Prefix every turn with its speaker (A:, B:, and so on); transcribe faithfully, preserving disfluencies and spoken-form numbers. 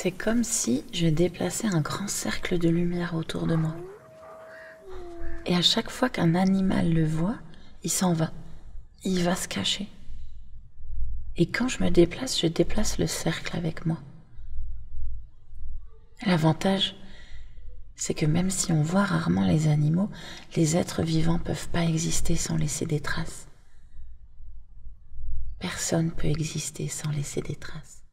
A: C'est comme si je déplaçais un grand cercle de lumière autour de moi. Et à chaque fois qu'un animal le voit, il s'en va. Il va se cacher. Et quand je me déplace, je déplace le cercle avec moi. L'avantage, c'est que même si on voit rarement les animaux, les êtres vivants ne peuvent pas exister sans laisser des traces. Personne ne peut exister sans laisser des traces.